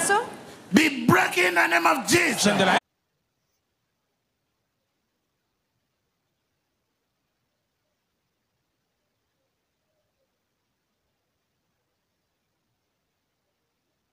Yesu be broken in the name of Jesus.